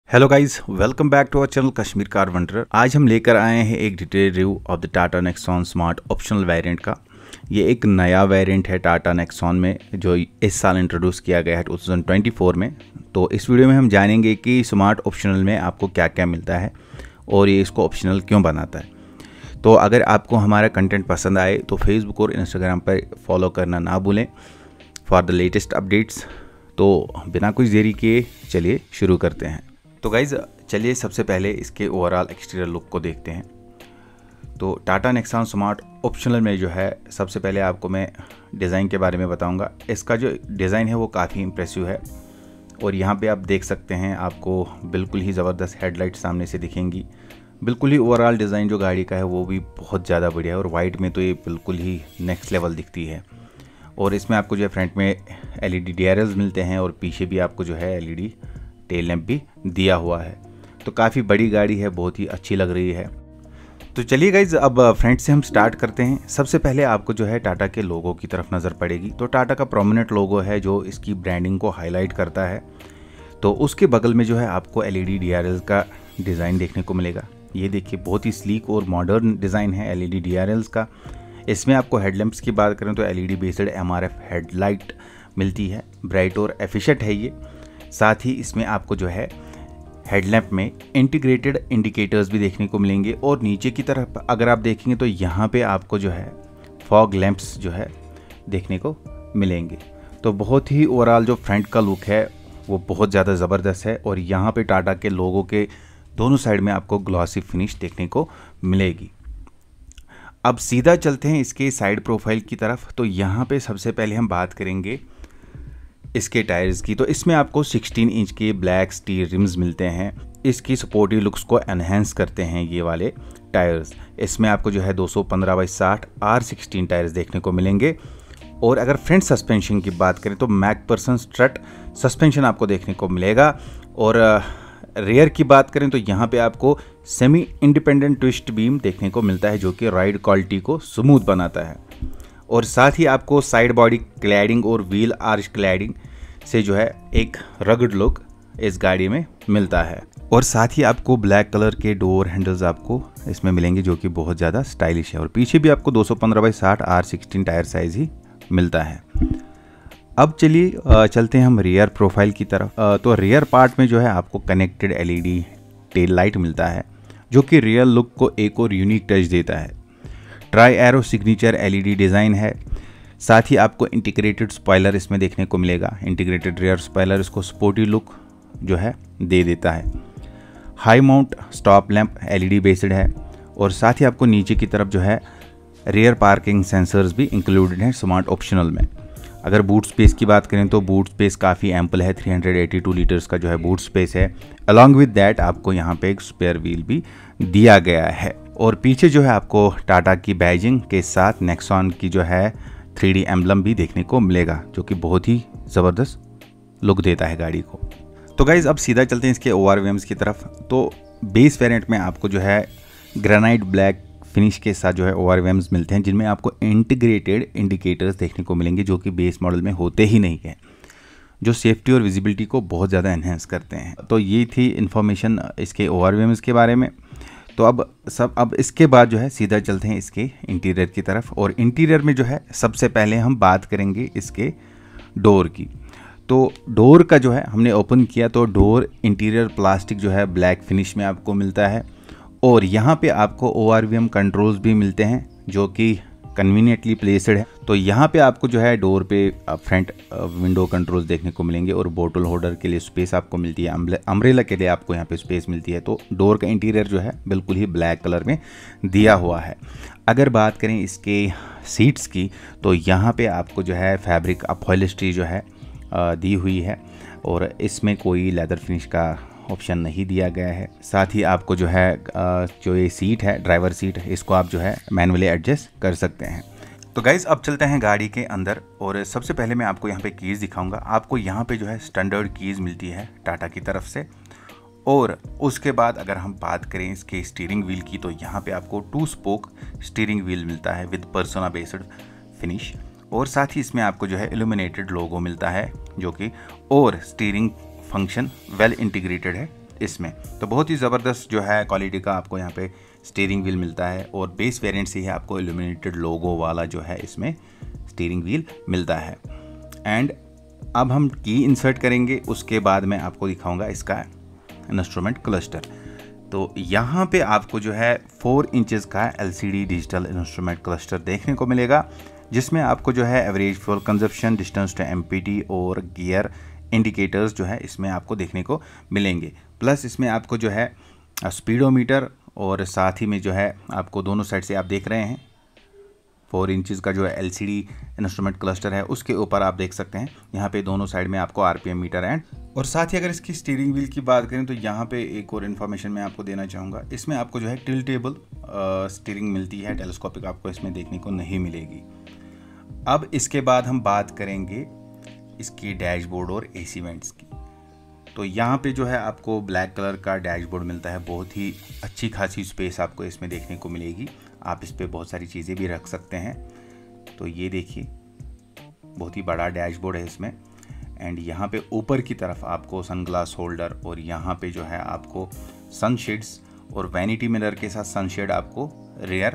Hello guys, welcome back to our channel Kashmir car wanderer. आज हम लेकर आए हैं एक detail review of the Tata Nexon smart optional variant का। ये एक नया वेरिएंट है टाटा नेक्सॉन में जो इस साल इंट्रोड्यूस किया गया है 2024 में। तो इस वीडियो में हम जानेंगे कि स्मार्ट ऑप्शनल में आपको क्या क्या मिलता है और ये इसको ऑप्शनल क्यों बनाता है। तो अगर आपको हमारा कंटेंट पसंद आए तो फेसबुक और इंस्टाग्राम पर फॉलो करना ना भूलें फॉर द लेटेस्ट अपडेट्स। तो बिना कुछ देरी किए चलिए शुरू करते हैं। तो गाइज़ चलिए सबसे पहले इसके ओवरऑल एक्सटीरियर लुक को देखते हैं। तो टाटा नेक्सॉन स्मार्ट ऑप्शनल में जो है सबसे पहले आपको मैं डिज़ाइन के बारे में बताऊंगा। इसका जो डिज़ाइन है वो काफ़ी इम्प्रेसिव है और यहाँ पे आप देख सकते हैं आपको बिल्कुल ही ज़बरदस्त हेडलाइट सामने से दिखेंगी। बिल्कुल ही ओवरऑल डिज़ाइन जो गाड़ी का है वो भी बहुत ज़्यादा बढ़िया है और वाइट में तो ये बिल्कुल ही नेक्स्ट लेवल दिखती है। और इसमें आपको जो है फ्रंट में LED DRLs मिलते हैं और पीछे भी आपको जो है LED टेल लैंप भी दिया हुआ है। तो काफ़ी बड़ी गाड़ी है, बहुत ही अच्छी लग रही है। तो चलिए गाइज अब फ्रंट से हम स्टार्ट करते हैं। सबसे पहले आपको जो है टाटा के लोगो की तरफ नज़र पड़ेगी। तो टाटा का प्रोमिनेंट लोगो है जो इसकी ब्रांडिंग को हाईलाइट करता है। तो उसके बगल में जो है आपको LED DRLs का डिज़ाइन देखने को मिलेगा। ये देखिए बहुत ही स्लीक और मॉडर्न डिज़ाइन है LED DRLs का। इसमें आपको हेडलैम्प्स की बात करें तो LED बेस्ड MRF हेडलाइट मिलती है, ब्राइट और एफिशिएंट है ये। साथ ही इसमें आपको जो है हेडलैम्प में इंटीग्रेटेड इंडिकेटर्स भी देखने को मिलेंगे और नीचे की तरफ अगर आप देखेंगे तो यहाँ पे आपको जो है फॉग लैंप्स जो है देखने को मिलेंगे। तो बहुत ही ओवरऑल जो फ्रंट का लुक है वो बहुत ज़्यादा ज़बरदस्त है और यहाँ पे टाटा के लोगों के दोनों साइड में आपको ग्लॉसी फिनिश देखने को मिलेगी। अब सीधा चलते हैं इसके साइड प्रोफाइल की तरफ। तो यहाँ पे सबसे पहले हम बात करेंगे इसके टायर्स की। तो इसमें आपको 16 इंच के ब्लैक स्टील रिम्स मिलते हैं। इसकी सपोर्टिव लुक्स को एनहेंस करते हैं ये वाले टायर्स। इसमें आपको जो है 215/60 R16 टायर्स देखने को मिलेंगे। और अगर फ्रंट सस्पेंशन की बात करें तो मैकपर्सन स्ट्रट सस्पेंशन आपको देखने को मिलेगा। और रेयर की बात करें तो यहाँ पे आपको सेमी इंडिपेंडेंट ट्विस्ट बीम देखने को मिलता है जो कि राइड क्वालिटी को स्मूथ बनाता है। और साथ ही आपको साइड बॉडी क्लैडिंग और व्हील आर्च क्लैडिंग से जो है एक रगड लुक इस गाड़ी में मिलता है। और साथ ही आपको ब्लैक कलर के डोर हैंडल्स आपको इसमें मिलेंगे जो कि बहुत ज़्यादा स्टाइलिश है। और पीछे भी आपको 215/60 R16 टायर साइज ही मिलता है। अब चलिए चलते हैं हम रियर प्रोफाइल की तरफ। तो रियर पार्ट में जो है आपको कनेक्टेड LED टेल लाइट मिलता है जो कि रियर लुक को एक और यूनिक टच देता है। Tri arrow signature LED design है। साथ ही आपको इंटीग्रेटेड स्पॉइलर इसमें देखने को मिलेगा। इंटीग्रेटेड रियर स्पॉइलर इसको स्पोर्टी लुक जो है दे देता है। High mount stop lamp LED based है। और साथ ही आपको नीचे की तरफ जो है रियर पार्किंग सेंसर्स भी इंक्लूडेड हैं स्मार्ट ऑप्शनल में। अगर बूट स्पेस की बात करें तो बूट स्पेस काफ़ी एम्पल है, 382 लीटर्स का जो है बूट स्पेस है। अलॉन्ग विद दैट आपको यहाँ पे एक स्पेयर व्हील भी दिया गया है। और पीछे जो है आपको टाटा की बैजिंग के साथ नेक्सॉन की जो है 3D एम्बलम भी देखने को मिलेगा जो कि बहुत ही ज़बरदस्त लुक देता है गाड़ी को। तो गाइज़ अब सीधा चलते हैं इसके ORVMs की तरफ। तो बेस वेरिएंट में आपको जो है ग्रेनाइट ब्लैक फिनिश के साथ जो है ORVMs मिलते हैं जिनमें आपको इंटीग्रेटेड इंडिकेटर्स देखने को मिलेंगे जो कि बेस मॉडल में होते ही नहीं हैं, जो सेफ्टी और विजिबिलिटी को बहुत ज़्यादा एनहेंस करते हैं। तो ये थी इन्फॉर्मेशन इसके ORVMs के बारे में। तो अब इसके बाद जो है सीधा चलते हैं इसके इंटीरियर की तरफ। और इंटीरियर में जो है सबसे पहले हम बात करेंगे इसके डोर की। तो डोर का जो है हमने ओपन किया तो डोर इंटीरियर प्लास्टिक जो है ब्लैक फिनिश में आपको मिलता है। और यहाँ पे आपको ORVM कंट्रोल्स भी मिलते हैं जो कि कन्वीनियंटली प्लेस्ड है। तो यहाँ पे आपको जो है डोर पे फ्रंट विंडो कंट्रोल्स देखने को मिलेंगे और बोतल होल्डर के लिए स्पेस आपको मिलती है, अम्ब्रेला के लिए आपको यहाँ पे स्पेस मिलती है। तो डोर का इंटीरियर जो है बिल्कुल ही ब्लैक कलर में दिया हुआ है। अगर बात करें इसके सीट्स की तो यहाँ पे आपको जो है फैब्रिक अपॉलिस्ट्री जो है दी हुई है और इसमें कोई लेदर फिनिश का ऑप्शन नहीं दिया गया है। साथ ही आपको जो है जो ये सीट है ड्राइवर सीट इसको आप जो है मैनुअली एडजस्ट कर सकते हैं। तो गाइज़ अब चलते हैं गाड़ी के अंदर और सबसे पहले मैं आपको यहाँ पे कीज़ दिखाऊंगा। आपको यहाँ पे जो है स्टैंडर्ड कीज़ मिलती है टाटा की तरफ से। और उसके बाद अगर हम बात करें इसके स्टीयरिंग व्हील की तो यहाँ पे आपको 2 स्पोक स्टीयरिंग व्हील मिलता है विद पर्सोना बेस्ड फिनिश। और साथ ही इसमें आपको जो है इल्यूमिनेटेड लोगो मिलता है जो कि और स्टीयरिंग फंक्शन वेल इंटीग्रेटेड है इसमें। तो बहुत ही ज़बरदस्त जो है क्वालिटी का आपको यहाँ पे स्टीयरिंग व्हील मिलता है और बेस वेरिएंट से ही आपको इल्यूमिनेटेड लोगो वाला जो है इसमें स्टीयरिंग व्हील मिलता है। एंड अब हम की इंसर्ट करेंगे, उसके बाद मैं आपको दिखाऊंगा इसका इंस्ट्रूमेंट क्लस्टर। तो यहाँ पे आपको जो है 4 इंचेस का LCD डिजिटल इंस्ट्रूमेंट क्लस्टर देखने को मिलेगा, जिसमें आपको जो है average fuel consumption, distance to MPT और गियर इंडिकेटर्स जो है इसमें आपको देखने को मिलेंगे। प्लस इसमें आपको जो है स्पीडोमीटर और साथ ही में जो है आपको दोनों साइड से आप देख रहे हैं 4 इंचज़ का जो है LCD इंस्ट्रूमेंट क्लस्टर है, उसके ऊपर आप देख सकते हैं यहाँ पे दोनों साइड में आपको RPM मीटर एंड और साथ ही अगर इसकी स्टीयरिंग व्हील की बात करें तो यहाँ पे एक और इन्फॉर्मेशन मैं आपको देना चाहूँगा। इसमें आपको जो है टिल्टेबल स्टीयरिंग मिलती है, टेलीस्कोपिक आपको इसमें देखने को नहीं मिलेगी। अब इसके बाद हम बात करेंगे इसकी डैशबोर्ड और AC वेंट्स की। तो यहाँ पे जो है आपको ब्लैक कलर का डैशबोर्ड मिलता है, बहुत ही अच्छी खासी स्पेस आपको इसमें देखने को मिलेगी। आप इस पर बहुत सारी चीज़ें भी रख सकते हैं। तो ये देखिए बहुत ही बड़ा डैशबोर्ड है इसमें। एंड यहाँ पे ऊपर की तरफ आपको सनग्लास होल्डर और यहाँ पे जो है आपको सनशेड्स और वैनिटी मिरर के साथ सनशेड आपको रियर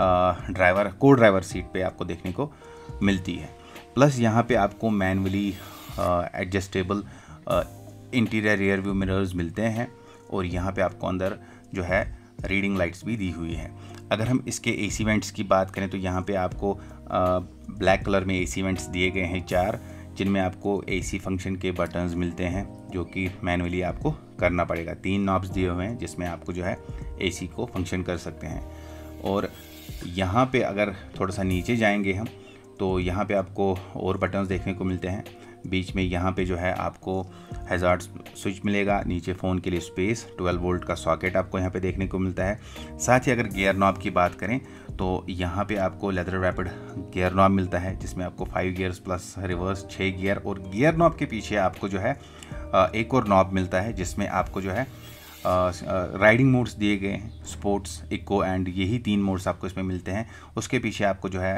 को ड्राइवर सीट पे आपको देखने को मिलती है। प्लस यहाँ पे आपको manually adjustable interior rear view mirrors मिलते हैं और यहाँ पे आपको अंदर जो है रीडिंग लाइट्स भी दी हुई है। अगर हम इसके AC वेंट्स की बात करें तो यहाँ पे आपको ब्लैक कलर में AC वेंट्स दिए गए हैं 4, जिनमें आपको AC फंक्शन के बटन्स मिलते हैं जो कि मैनुअली आपको करना पड़ेगा। 3 नॉब्स दिए हुए हैं जिसमें आपको जो है AC को फंक्शन कर सकते हैं। और यहाँ पे अगर थोड़ा सा नीचे जाएंगे हम तो यहाँ पे आपको और बटन्स देखने को मिलते हैं। बीच में यहाँ पे जो है आपको हैज़ार्ड स्विच मिलेगा, नीचे फ़ोन के लिए स्पेस, 12 वोल्ट का सॉकेट आपको यहाँ पे देखने को मिलता है। साथ ही अगर गियर नॉब की बात करें तो यहाँ पे आपको लेदर रैपिड गियर नॉब मिलता है, जिसमें आपको 5 गियर्स प्लस रिवर्स 6 गियर, और गियर नॉब के पीछे आपको जो है एक और नॉब मिलता है जिसमें आपको जो है राइडिंग मोड्स दिए गए हैं, स्पोर्ट्स, इको एंड यही 3 मोड्स आपको इसमें मिलते हैं। उसके पीछे आपको जो है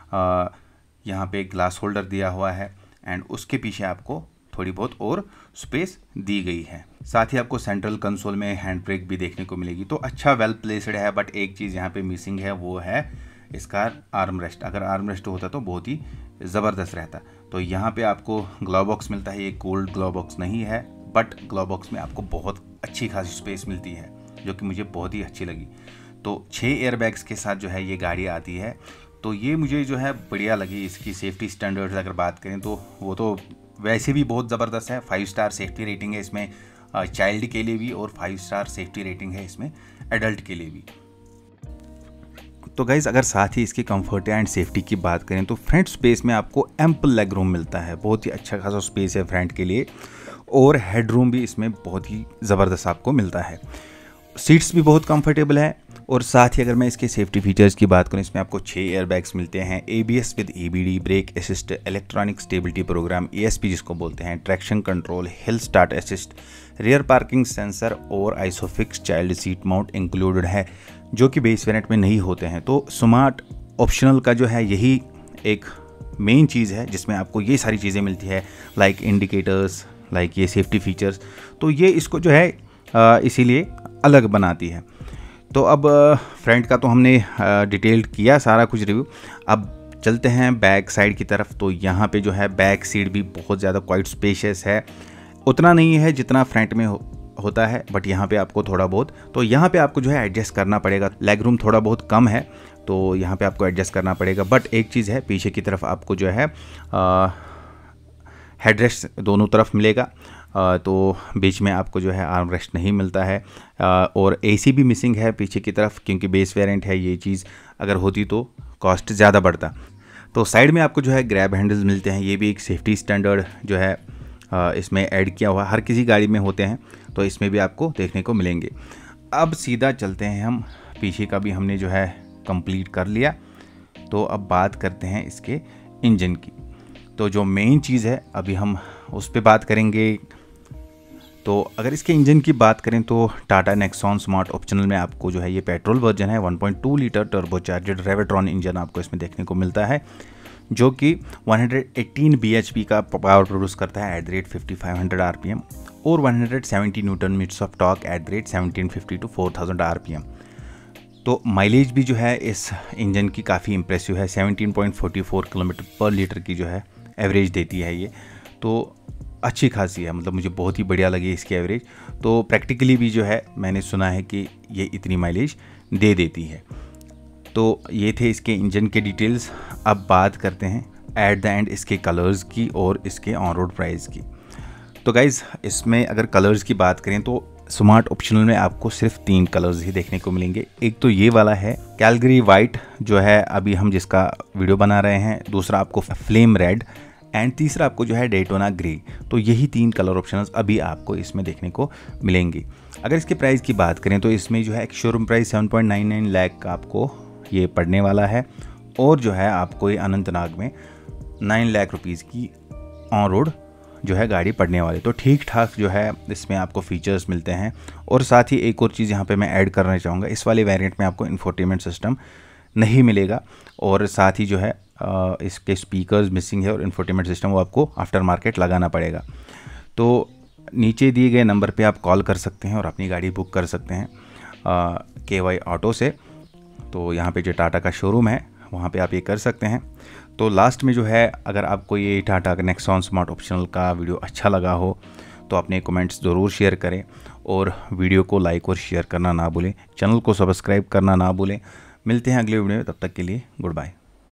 यहाँ पे ग्लास होल्डर दिया हुआ है एंड उसके पीछे आपको थोड़ी बहुत और स्पेस दी गई है। साथ ही आपको सेंट्रल कंसोल में हैंड ब्रेक भी देखने को मिलेगी। तो अच्छा वेल प्लेस्ड है, बट एक चीज़ यहाँ पे मिसिंग है, वो है इसका आर्म रेस्ट। अगर आर्म रेस्ट होता तो बहुत ही ज़बरदस्त रहता। तो यहाँ पे आपको ग्लव बॉक्स मिलता है, ये गोल्ड ग्लव बॉक्स नहीं है, बट ग्लव बॉक्स में आपको बहुत अच्छी खासी स्पेस मिलती है जो कि मुझे बहुत ही अच्छी लगी। तो 6 एयरबैग्स के साथ जो है ये गाड़ी आती है, तो ये मुझे जो है बढ़िया लगी। इसकी सेफ्टी स्टैंडर्ड्स अगर बात करें तो वो तो वैसे भी बहुत ज़बरदस्त है। 5 स्टार सेफ्टी रेटिंग है इसमें चाइल्ड के लिए भी, और 5 स्टार सेफ्टी रेटिंग है इसमें एडल्ट के लिए भी। तो गाइज़ अगर साथ ही इसकी कंफर्ट एंड सेफ्टी की बात करें तो फ्रंट स्पेस में आपको एम्पल लेग रूम मिलता है, बहुत ही अच्छा खासा स्पेस है फ्रंट के लिए, और हेड रूम भी इसमें बहुत ही ज़बरदस्त आपको मिलता है। सीट्स भी बहुत कंफर्टेबल है। और साथ ही अगर मैं इसके सेफ्टी फीचर्स की बात करूं, इसमें आपको 6 एयरबैग्स मिलते हैं, ABS with EBD, brake assist, electronic stability program ESP जिसको बोलते हैं, traction control, hill start assist, rear parking sensor और Isofix child seat mount included है, जो कि बेस वेरिएंट में नहीं होते हैं। तो स्मार्ट ऑप्शनल का जो है यही एक मेन चीज़ है जिसमें आपको ये सारी चीज़ें मिलती है, लाइक इंडिकेटर्स, लाइक ये सेफ्टी फीचर्स। तो ये इसको जो है इसीलिए अलग बनाती है। तो अब फ्रंट का तो हमने डिटेल्ड किया सारा कुछ रिव्यू। अब चलते हैं बैक साइड की तरफ। तो यहाँ पे जो है बैक सीट भी बहुत ज़्यादा क्वाइट स्पेशियस है, उतना नहीं है जितना फ्रंट में होता है, बट यहाँ पे आपको थोड़ा बहुत, तो यहाँ पे आपको जो है एडजस्ट करना पड़ेगा। लेग रूम थोड़ा बहुत कम है तो यहाँ पे आपको एडजस्ट करना पड़ेगा। बट एक चीज़ है, पीछे की तरफ आपको जो है हेडरेस्ट दोनों तरफ मिलेगा, तो बीच में आपको जो है आर्म रेस्ट नहीं मिलता है, और AC भी मिसिंग है पीछे की तरफ, क्योंकि बेस वेरिएंट है। ये चीज़ अगर होती तो कॉस्ट ज़्यादा बढ़ता। तो साइड में आपको जो है ग्रैब हैंडल्स मिलते हैं, ये भी एक सेफ्टी स्टैंडर्ड जो है इसमें ऐड किया हुआ, हर किसी गाड़ी में होते हैं, तो इसमें भी आपको देखने को मिलेंगे। अब सीधा चलते हैं हम, पीछे का भी हमने जो है कंप्लीट कर लिया। तो अब बात करते हैं इसके इंजन की। तो जो मेन चीज़ है अभी हम उस पर बात करेंगे। तो अगर इसके इंजन की बात करें तो टाटा नेक्सॉन स्मार्ट ऑप्शनल में आपको जो है ये पेट्रोल वर्जन है, 1.2 लीटर टर्बोचार्जड रेवेट्रॉन इंजन आपको इसमें देखने को मिलता है, जो कि 118 bhp का पावर प्रोड्यूस करता है एट द रेट 5500 RPM। और 170 newton metres of torque at the rate 1750 to 4000 RPM। तो माइलेज भी जो है इस इंजन की काफ़ी इंप्रेसिव है, 17.44 किलोमीटर पर लीटर की जो है एवरेज देती है ये, तो अच्छी खासी है, मतलब मुझे बहुत ही बढ़िया लगी इसकी एवरेज। तो प्रैक्टिकली भी जो है मैंने सुना है कि ये इतनी माइलेज दे देती है। तो ये थे इसके इंजन के डिटेल्स। अब बात करते हैं एट द एंड इसके कलर्स की और इसके ऑन रोड प्राइस की। तो गाइज़, इसमें अगर कलर्स की बात करें तो स्मार्ट ऑप्शनल में आपको सिर्फ 3 कलर्स ही देखने को मिलेंगे। एक तो ये वाला है कैलगरी वाइट जो है अभी हम जिसका वीडियो बना रहे हैं, दूसरा आपको फ्लेम रेड एंड तीसरा आपको जो है डेटोना ग्रे। तो यही 3 कलर ऑप्शंस अभी आपको इसमें देखने को मिलेंगे। अगर इसके प्राइस की बात करें तो इसमें जो है एक शोरूम प्राइस 7.99 लाख का आपको ये पड़ने वाला है, और जो है आपको ये अनंतनाग में 9 लाख रुपीज़ की ऑन रोड जो है गाड़ी पड़ने वाली। तो ठीक ठाक जो है इसमें आपको फीचर्स मिलते हैं। और साथ ही एक और चीज़ यहाँ पे मैं ऐड करना चाहूँगा, इस वाले वेरिएंट में आपको इंफोटेनमेंट सिस्टम नहीं मिलेगा, और साथ ही जो है इसके स्पीकर्स मिसिंग है, और इंफोटेनमेंट सिस्टम वो आपको आफ्टर मार्केट लगाना पड़ेगा। तो नीचे दिए गए नंबर पे आप कॉल कर सकते हैं और अपनी गाड़ी बुक कर सकते हैं KY ऑटो से। तो यहाँ पे जो टाटा का शोरूम है वहाँ पे आप ये कर सकते हैं। तो लास्ट में जो है, अगर आपको ये टाटा नेक्सॉन स्मार्ट ऑप्शनल का वीडियो अच्छा लगा हो तो अपने कमेंट्स ज़रूर शेयर करें, और वीडियो को लाइक और शेयर करना ना भूलें, चैनल को सब्सक्राइब करना ना भूलें। मिलते हैं अगले वीडियो में, तब तक के लिए गुड बाय।